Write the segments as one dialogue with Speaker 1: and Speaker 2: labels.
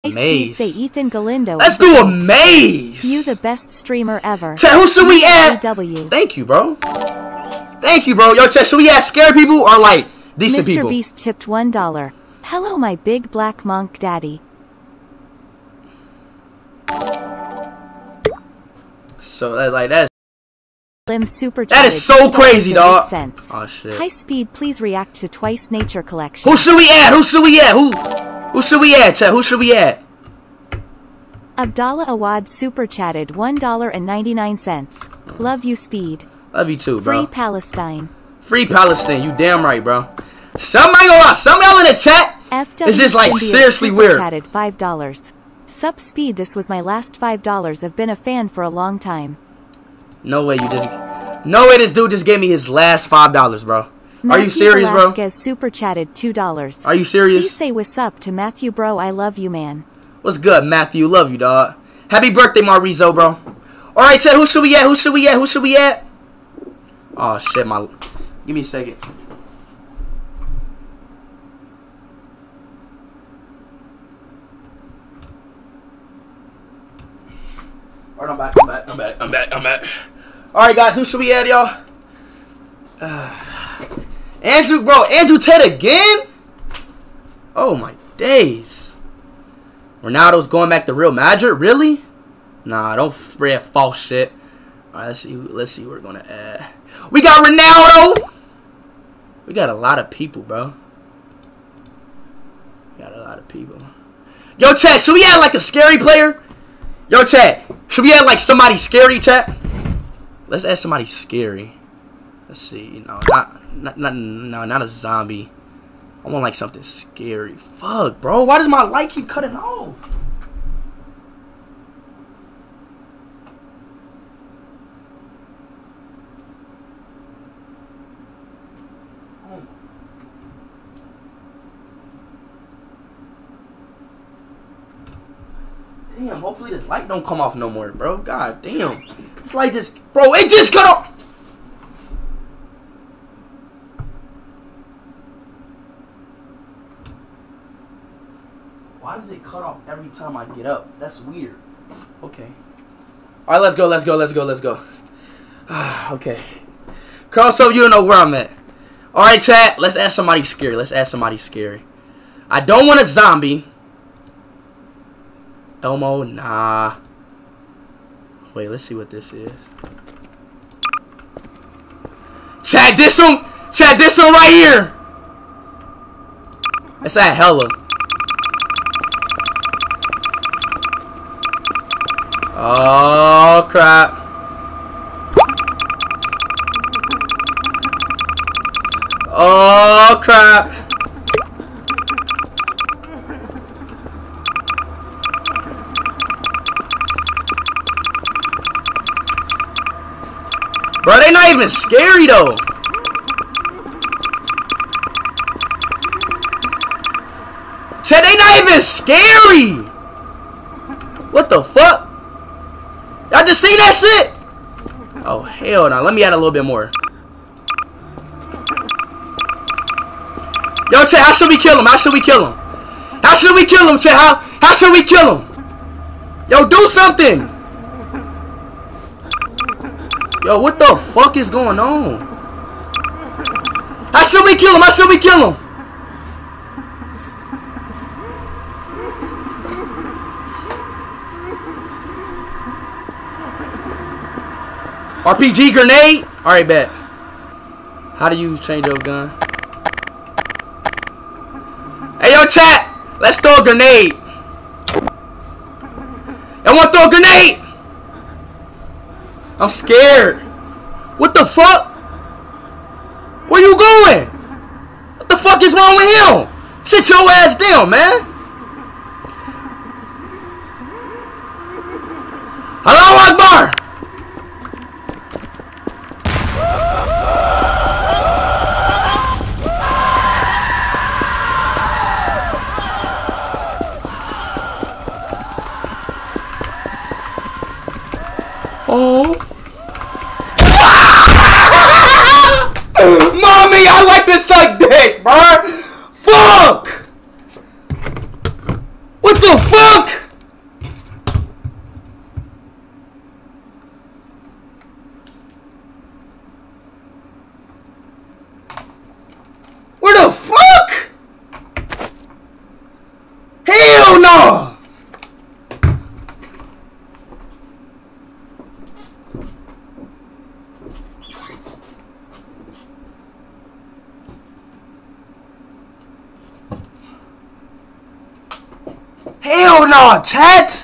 Speaker 1: Maze.
Speaker 2: Say Ethan Galindo.
Speaker 1: Let's do a maze.
Speaker 2: You the best streamer ever.
Speaker 1: Chat, who should we add? Thank you, bro. Thank you, bro. Yo, chat, should we add scary people or like decent people?
Speaker 2: Mr. Beast tipped $1. Hello, my big black monk daddy.
Speaker 1: So like that's
Speaker 2: Super
Speaker 1: that is so crazy, dog. Oh shit.
Speaker 2: High speed, please react to Twice Nature Collection.
Speaker 1: Who should we add? Who should we add? Who should we add, chat? Who should we add?
Speaker 2: Abdallah Awad super chatted $1.99. Love you, Speed.
Speaker 1: Love you too, bro.
Speaker 2: Free Palestine.
Speaker 1: Free Palestine. You damn right, bro. Somebody go out. Some y'all in the chat. It's just like seriously weird.
Speaker 2: Chatted $5. Sup, Speed. This was my last $5. I've been a fan for a long time.
Speaker 1: No way you just. No way this dude just gave me his last $5, bro. Are you serious, bro?
Speaker 2: Super chatted $2.
Speaker 1: Are you serious?
Speaker 2: Please say what's up to Matthew, bro. I love you, man.
Speaker 1: What's good, Matthew? Love you, dog. Happy birthday, Marizo, bro. All right, chat. Who should we add? Who should we add? Who should we add? Oh shit, my. Give me a second. Alright, I'm back. Alright, guys, who should we add, y'all? Andrew, bro, Andrew Tate again? Oh, my days. Ronaldo's going back to Real Madrid? Really? Nah, don't spread false shit. Alright, let's see who we're going to add. We got Ronaldo! We got a lot of people, bro. We got a lot of people. Yo, chat, should we add, like, a scary player? Yo, chat, should we add like somebody scary, chat? Let's add somebody scary. Let's see. No, not a zombie. I want like something scary. Fuck, bro. Why does my light keep cutting off? Damn, hopefully this light don't come off no more, bro. God damn. This light just... Bro, it just cut off! Why does it cut off every time I get up? That's weird. Okay. Alright, let's go. Okay. Carl, so you don't know where I'm at. Alright, chat. Let's add somebody scary. I don't want a zombie. Elmo, nah. Wait, let's see what this is. Chat, this one right here. Let's add hella. Oh crap. Oh crap. Bro, they not even scary though. Chat, they not even scary. What the fuck? Y'all just seen that shit? Oh hell no. Let me add a little bit more. Yo, chat, how should we kill him? Chat? How should we kill him? Yo, do something. Yo, what the fuck is going on? How should we kill him? RPG grenade? Alright, bet. How do you change your gun? Hey, yo, chat! Let's throw a grenade. Y'all want to throw a grenade? I'm scared. What the fuck? Where you going? What the fuck is wrong with him? Sit your ass down, man. Allahu Akbar. Oh. Mommy, I like to suck dick, bro. Fuck. What the fuck? Oh! Hell no, chat!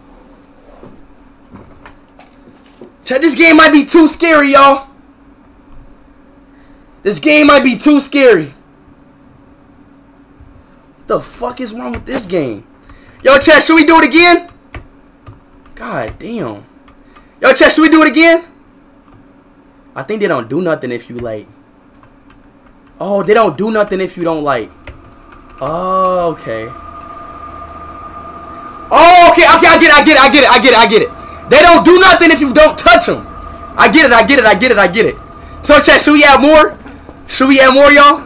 Speaker 1: Chat, this game might be too scary, y'all. This game might be too scary. What the fuck is wrong with this game? Yo, chat, should we do it again? God damn. Yo, chat, should we do it again? I think they don't do nothing if you like. Oh, they don't do nothing if you don't like. Oh, okay. Oh, okay, I get it. They don't do nothing if you don't touch them. I get it. So, chat, should we add more? Should we add more, y'all?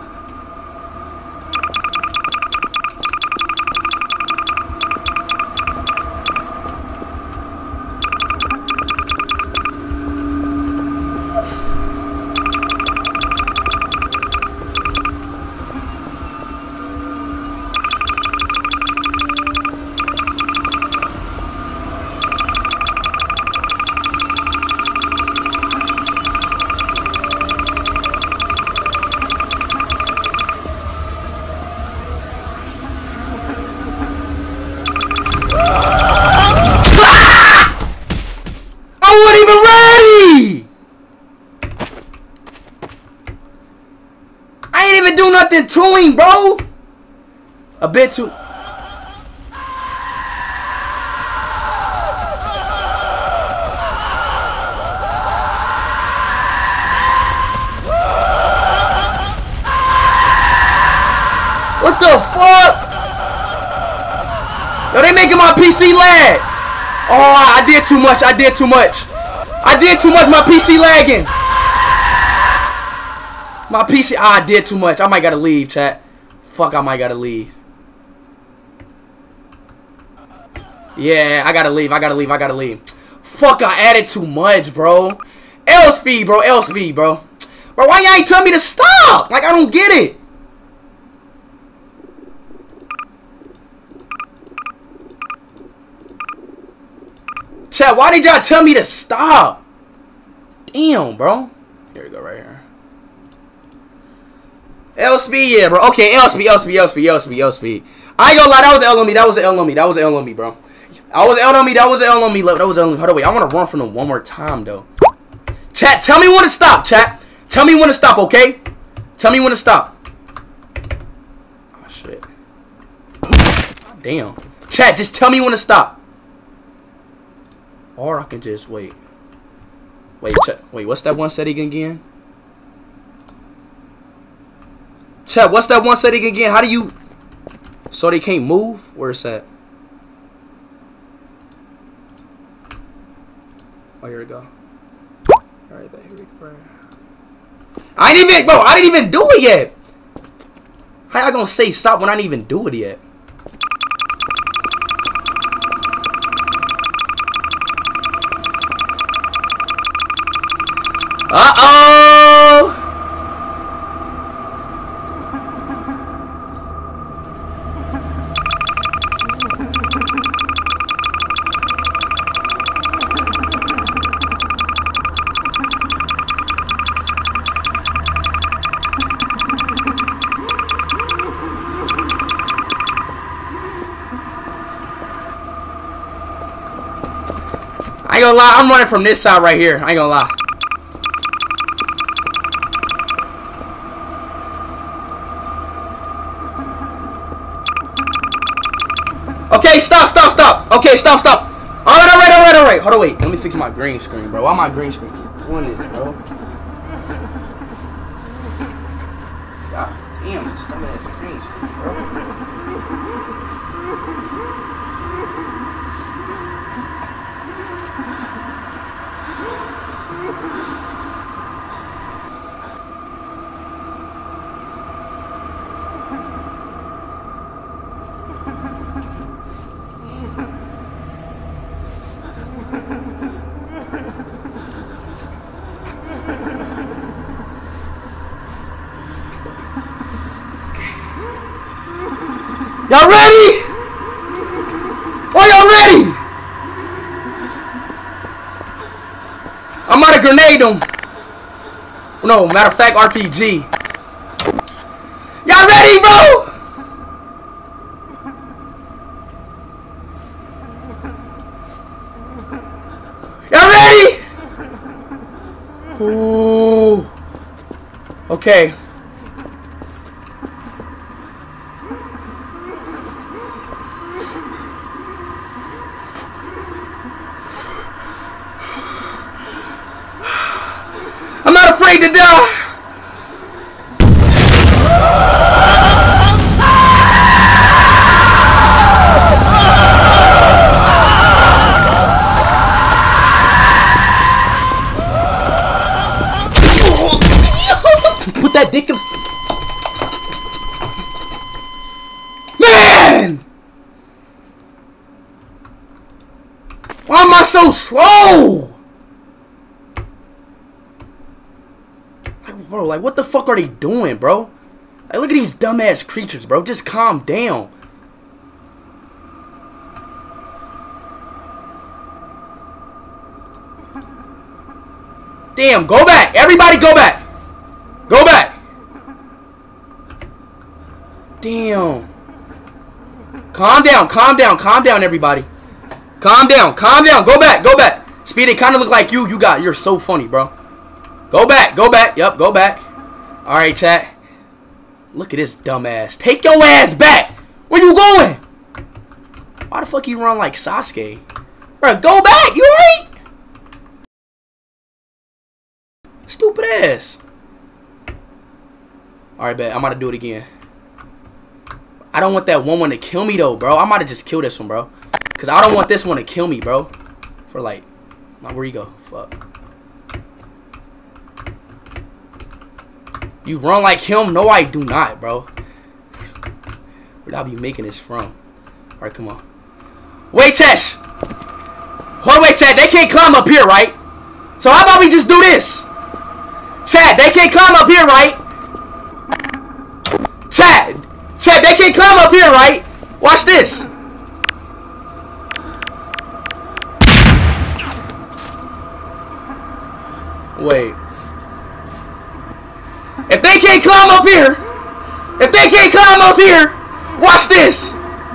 Speaker 1: Nothing to him, bro. A bit too. What the fuck? Yo, they making my PC lag. Oh, I did too much. My PC lagging. My PC, I did too much. I might gotta leave, chat. Fuck, I might gotta leave. Yeah, I gotta leave. Fuck, I added too much, bro. IShowSpeed, bro. Bro, why y'all ain't tell me to stop? Like, I don't get it. Chat, why did y'all tell me to stop? Damn, bro. Here we go, right here. IShowSpeed, yeah, bro. Okay, IShowSpeed. I ain't gonna lie, that was L on me, bro. That was L on me. Hold on, wait. I want to run from them one more time, though. Chat, tell me when to stop, chat. Tell me when to stop, okay? Tell me when to stop. Oh, shit. Damn. Chat, just tell me when to stop. Or I can just wait. Wait, what's that one setting again? Chat, what's that one setting again? How do you... So they can't move? Where's that? Oh, here we go. Alright, here we go. I didn't even do it yet. How y'all gonna say stop when I didn't even do it yet? Uh-oh! I ain't gonna lie, I'm running from this side right here. I ain't gonna lie. Okay, stop. Okay, stop. Alright. Hold on, wait. Let me fix my green screen, bro. Why my green screen keep doing this, bro? God damn, this dumbass green screen, bro. Y'all ready? grenade him. No, matter of fact, RPG. Y'all ready, bro? Y'all ready? Ooh. Okay. I'm not afraid to die. Put that dick in. Man! Why am I so slow? Like, bro, like, what the fuck are they doing, bro? Like, look at these dumbass creatures, bro. Just calm down. Damn, go back. Everybody go back. Go back. Damn. Calm down, calm down, calm down, everybody. Calm down, calm down. Go back, go back. Speed, it kind of look like you. You're so funny, bro. Go back, go back. Yup, go back. Alright, chat. Look at this dumbass. Take your ass back. Where you going? Why the fuck you run like Sasuke? Bro, go back. You alright? Stupid ass. Alright, bet. I'm about to do it again. I don't want that one to kill me, though, bro. I might have just killed this one, bro. Because I don't want this one to kill me, bro. For, like... Where you go? Fuck. You run like him? No, I do not, bro. Where'd I be making this from? Alright, come on. Wait, chat. Hold, wait, chat. They can't climb up here, right? So how about we just do this? Chat, they can't climb up here, right? Chat, they can't climb up here, right? Watch this. Wait. If they can't climb up here, watch this.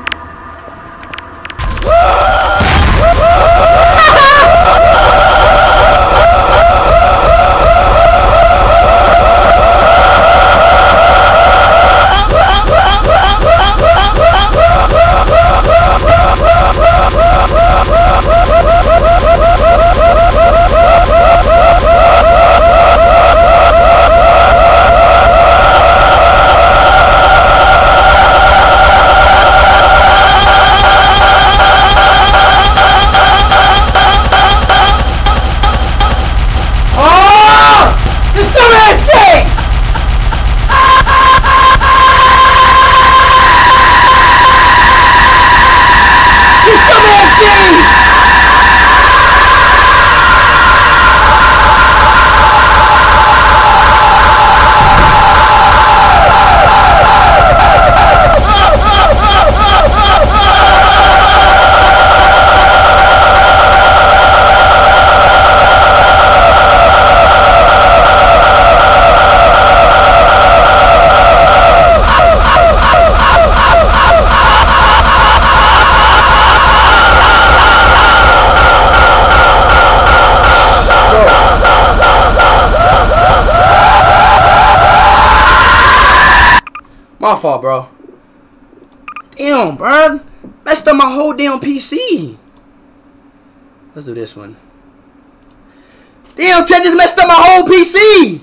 Speaker 1: My fault, bro. Damn, bro. Messed up my whole damn PC. Let's do this one. Damn, Ted just messed up my whole PC.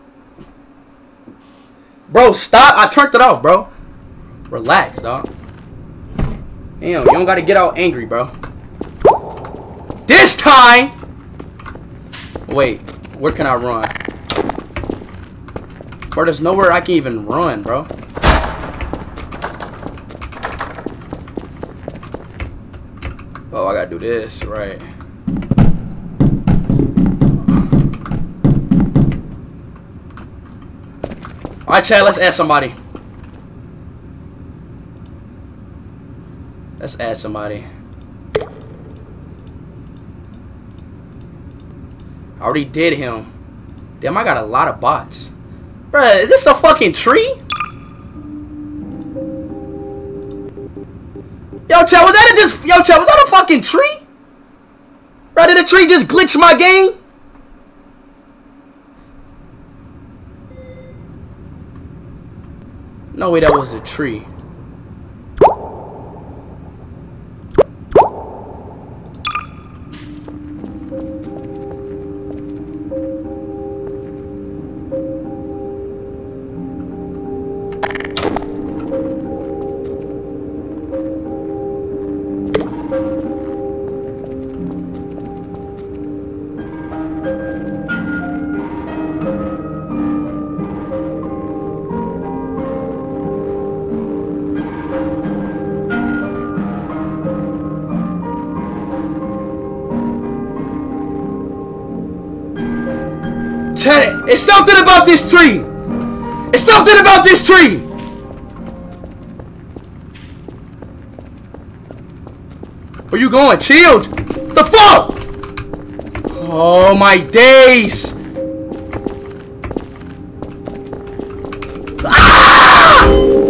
Speaker 1: Bro, stop. I turned it off, bro. Relax, dog. Damn, you don't gotta get out angry, bro. This time. Wait, where can I run? Bro, there's nowhere I can even run, bro. Oh, I gotta do this, right. Alright, chat, let's add somebody. Let's add somebody. already did him. Damn, I got a lot of bots. Bruh, is this a fucking tree? Yo, chat, was that a fucking tree? Bruh, did the tree just glitch my game? No way, that was a tree. Chat, it's something about this tree. It's something about this tree. Where you going? Chill. The fuck? Oh my days. Ah!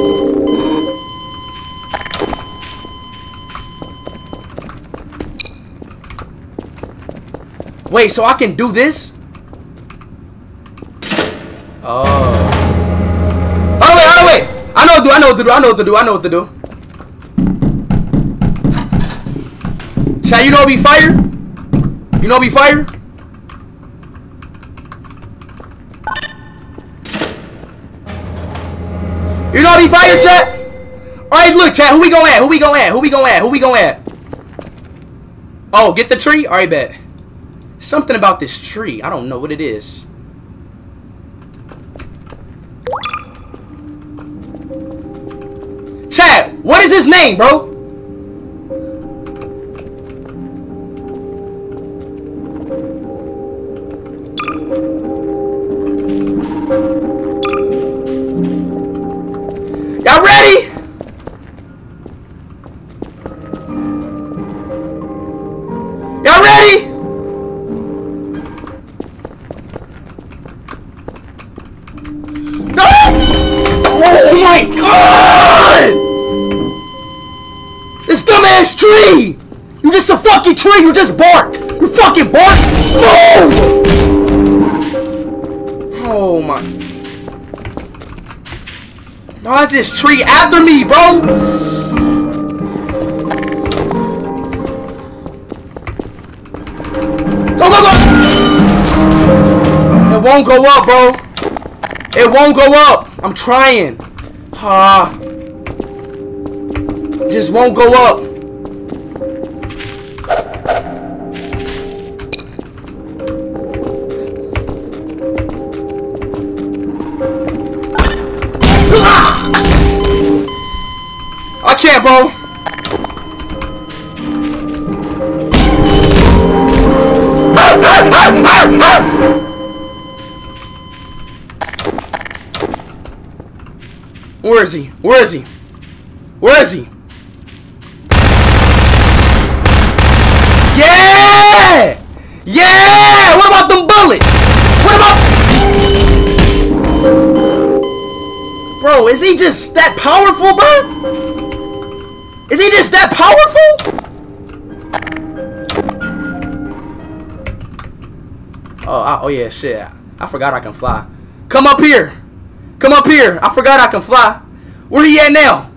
Speaker 1: Wait, so I can do this? Oh. Oh wait. I know what to do. Chat, you know be fire? You know be fire? You know be fire, chat? Alright, look, chat, who we going at? Oh, get the tree? Alright, bet. Something about this tree. I don't know what it is. Chat, what is his name, bro? Y'all ready? Y'all ready? No! Oh my god! This dumbass tree! You just a fucking tree! You just bark! You fucking bark! No! Oh my... Why is this tree after me, bro? Go, go, go! It won't go up, bro. It won't go up. I'm trying. Just won't go up. I can't, bro. Where is he? Where is he? Where is he? Yeah! Yeah! What about them bullets? What about... Bro, is he just that powerful, bro? Is he just that powerful? Oh yeah, shit. I forgot I can fly. Come up here. Come up here. I forgot I can fly. Where he at now?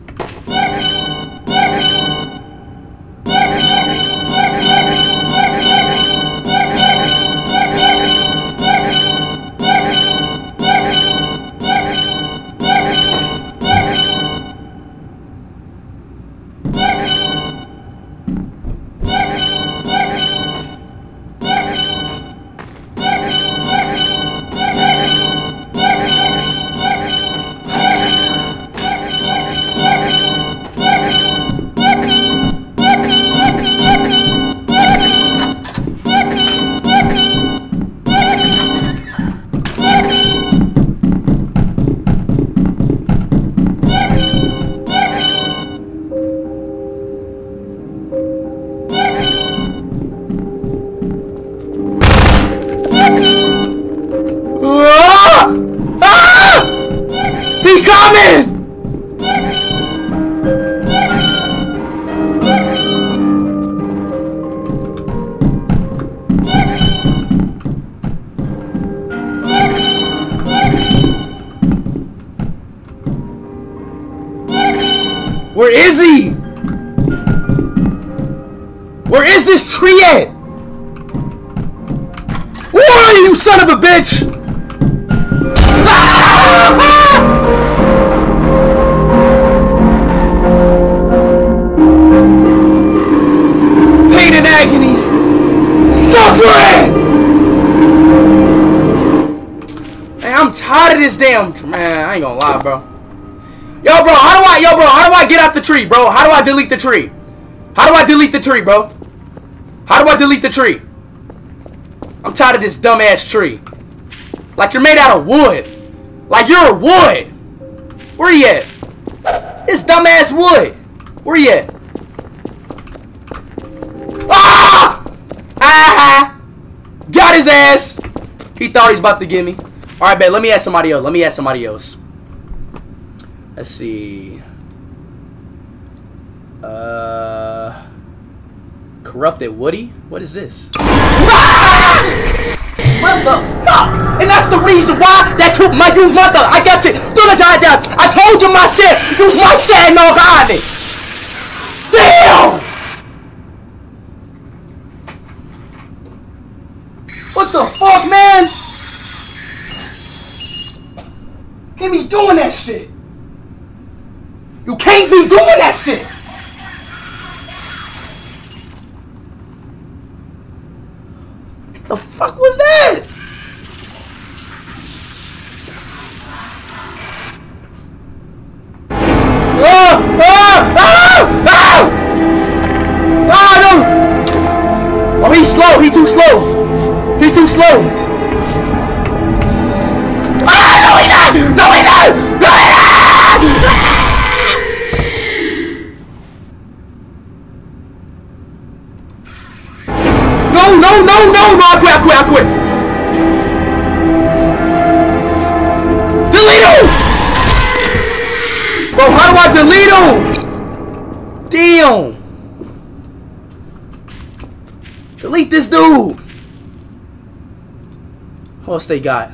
Speaker 1: this tree at? Where are you, son of a bitch? Pain and agony. Suffering! Man, I'm tired of this damn... Man, I ain't gonna lie, bro. Yo, bro, how do I get out the tree, bro? How do I delete the tree? How do I delete the tree, bro? How do I delete the tree? I'm tired of this dumbass tree. Like you're made out of wood. Like you're wood. Where you at? This dumbass wood. Where you at? Ah! Ah! Got his ass. He thought he was about to get me. Alright, bet. Let me ask somebody else. Let's see. Corrupted Woody? What is this? Ah! What the fuck? And that's the reason why that took my new mother. I got you. I told you my shit. You my shit no hiding. Damn! What the fuck, man? Can't be doing that shit. You can't be doing that shit. The fuck was that? No! Oh, he's slow. He's too slow. He's too slow. Ah, no, he not! No, he not! No, he not! No, I quit. Delete him! Bro, how do I delete him? Damn. Delete this dude. What else they got?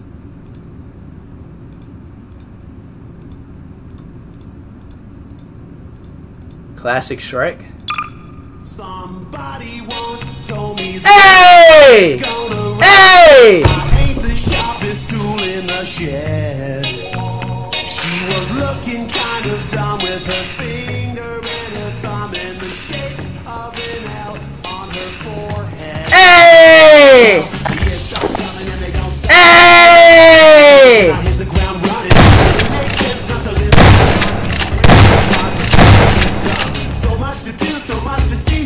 Speaker 1: Classic Shrek.
Speaker 3: Somebody once told me
Speaker 1: that hey! Hey!
Speaker 3: I ain't the sharpest tool in the shed. She was looking kind of dumb with her finger and her thumb in the shape of an L on her forehead.
Speaker 1: Hey! Hey! I hit the ground running. It makes sense not to live. So much to do, so much to see.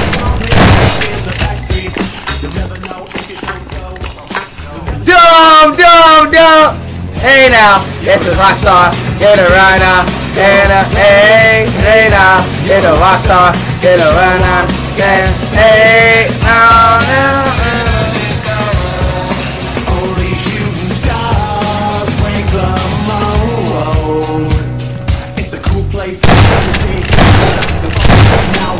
Speaker 1: Dumb. Hey now, it's a rock star. Get a right now. Hey now, get a rock star. Get a right now. Hey now. Only shooting stars break the mold. It's a cool place to see. Now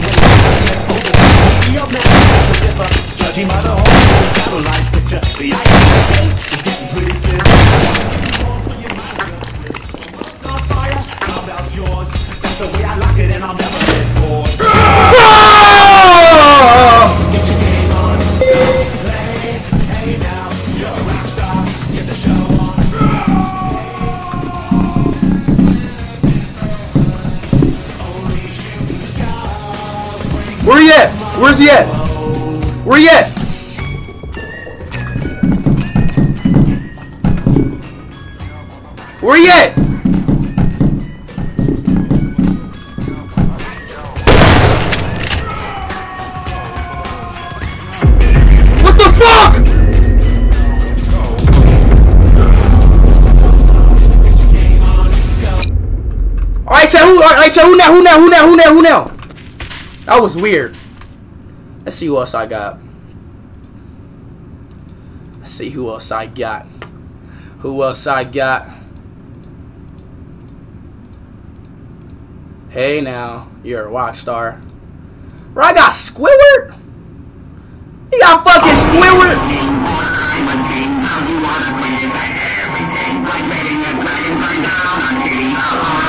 Speaker 1: judging by the whole satellite picture, the ice is getting pretty thin. On fire, how about yours? That's the way I like it, and I'll never get bored. Get your game on, play. Hey now, you're a rock star. Get the show on. Only shooting stars. Where he at? Where's he at? Where you at? Where you at? What the fuck? Alright, chat, who now? That was weird. Let's see who else I got. Hey now, you're a rock star. Bro, I got Squidward? You got fucking Squidward?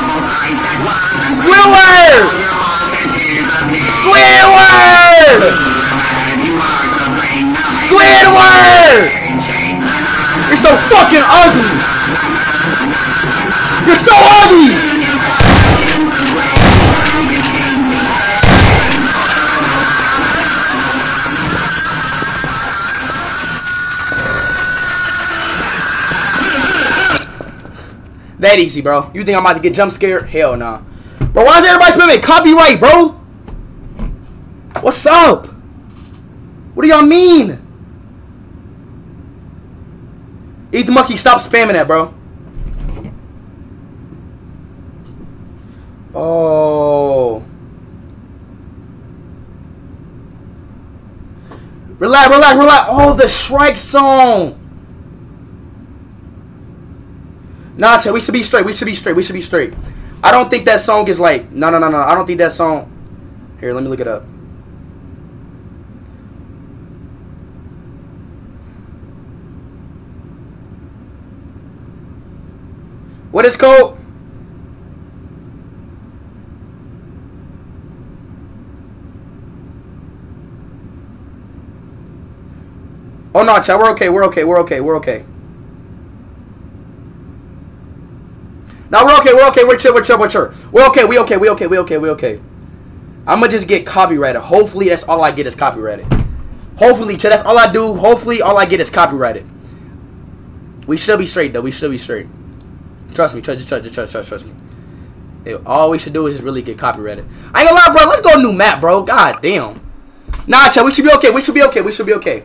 Speaker 1: Squidward! so fucking ugly. You're so ugly. That easy, bro. You think I'm about to get jump scared? Hell nah. Bro, why is everybody spamming copyright, bro? What's up? What do y'all mean? Eat the monkey, stop spamming that, bro. Oh. Relax, relax, relax. Oh, the Shrike song. Nah, Chad, we should be straight. We should be straight. We should be straight. I don't think that song is like... No. I don't think that song... Here, let me look it up. What is called? Oh, no, Chad, we're okay. We're okay. We're okay. We're okay. No, we're okay, we're okay, we're chill, we're chill, we're chill. We're okay, we okay, we okay, we okay, we okay. I'm gonna just get copyrighted. Hopefully that's all I get is copyrighted. Hopefully, that's all I do. Hopefully all I get is copyrighted. We should be straight though, we should be straight. Trust me, trust me. All we should do is just really get copyrighted. I ain't gonna lie, bro, let's go a new map, bro. God damn. Nah, Chad, we should be okay, we should be okay, we should be okay.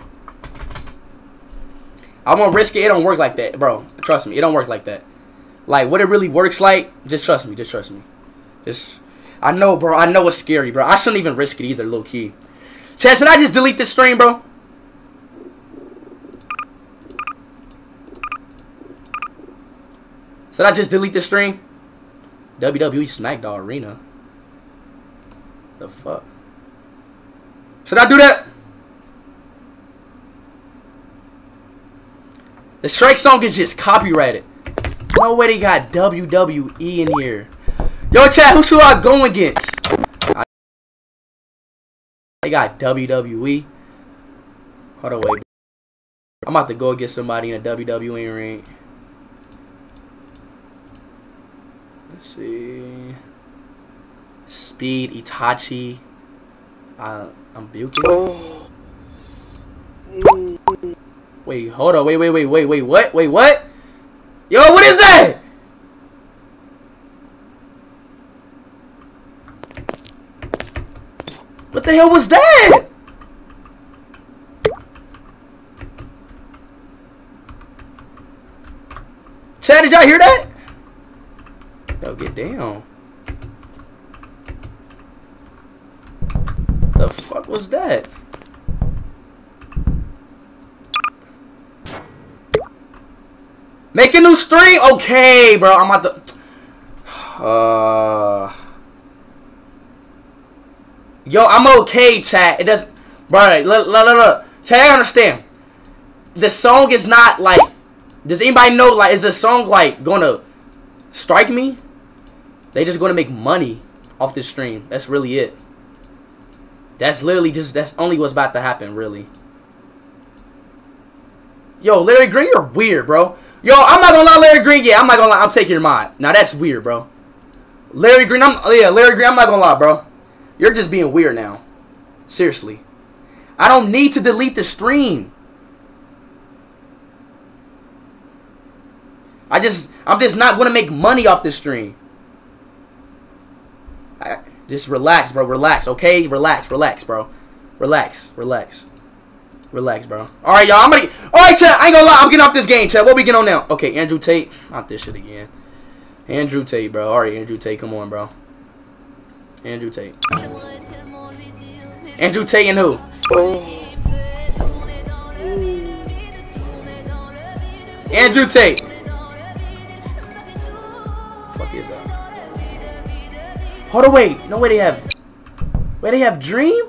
Speaker 1: I won't risk it, it don't work like that, bro. Trust me, it don't work like that. Like, what it really works like, just trust me, just trust me. I know, bro, I know it's scary, bro. I shouldn't even risk it either, low-key. Chad, should I just delete this stream, bro? Should I just delete this stream? WWE Smackdown Arena. The fuck? Should I do that? The Shrike song is just copyrighted. No way they got WWE in here. Yo, chat, who should I go against? They got WWE. Hold on, wait. I'm about to go against somebody in a WWE ring. Let's see. Speed, Itachi. I'm Bukin. Wait, hold on. Wait, what? Wait, what? Yo, what is that? What the hell was that? Chad, did y'all hear that? Yo, get down. The fuck was that? Make a new stream? Okay, bro. I'm about to... Yo, I'm okay, chat. It doesn't... Bro, look. Chat, I understand. The song is not, like... Does anybody know, like, is the song, like, gonna strike me? They just gonna make money off this stream. That's really it. That's literally just... That's only what's about to happen, really. Yo, Larry Green, you're weird, bro. Yo, I'm not gonna lie, Larry Green. Yeah, I'm not gonna lie. I'm taking your mod. Now that's weird, bro. Larry Green, Larry Green. I'm not gonna lie, bro. You're just being weird now. Seriously, I don't need to delete the stream. I'm just not gonna make money off this stream. Just relax, bro. Relax, okay? Relax, bro. Relax, bro. Alright, y'all. Alright, chat. I ain't gonna lie. I'm getting off this game, chat. What we getting on now? Okay, Andrew Tate. Not this shit again. Andrew Tate, bro. Alright, Andrew Tate. Come on, bro. Andrew Tate. Andrew Tate and who? Andrew Tate. Fuck is that? Hold on, wait. No way they have. Wait, they have Dream?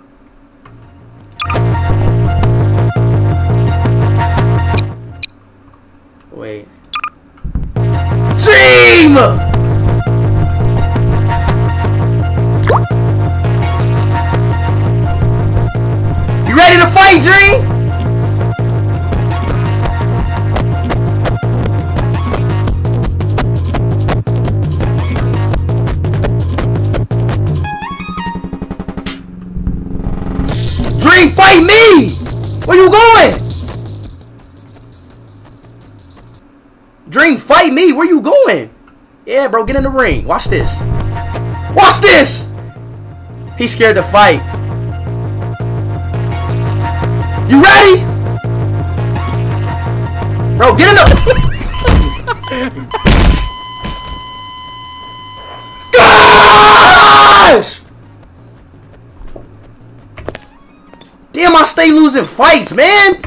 Speaker 1: Wait. Dream! You ready to fight, Dream? Dream, fight me! Where you going? Dream, fight me! Where you going? Yeah, bro, get in the ring. Watch this. Watch this! He's scared to fight. You ready? Bro, get in the... Gosh! Damn, I stay losing fights, man.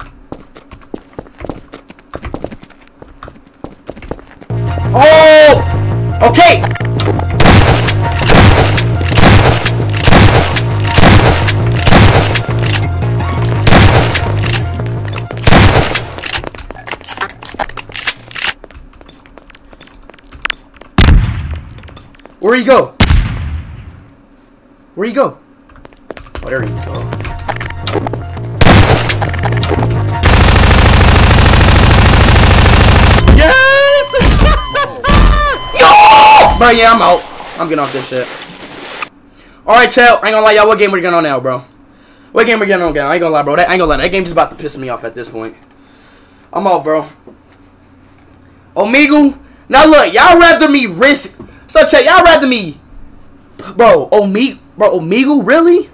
Speaker 1: Oh! Okay! Where'd he go? Where'd he go? Oh, there he go. Yes! Yo! Bro, yeah, I'm out. I'm getting off this shit. Alright, Tell. I ain't gonna lie, y'all. What game we getting on now, bro? What game we getting on now? I ain't gonna lie, bro. I ain't gonna lie. That game's just about to piss me off at this point. I'm out, bro. Omegle. Now, look. Y'all rather me risk... So, check. Y'all rather me... Bro, Omegle? Really?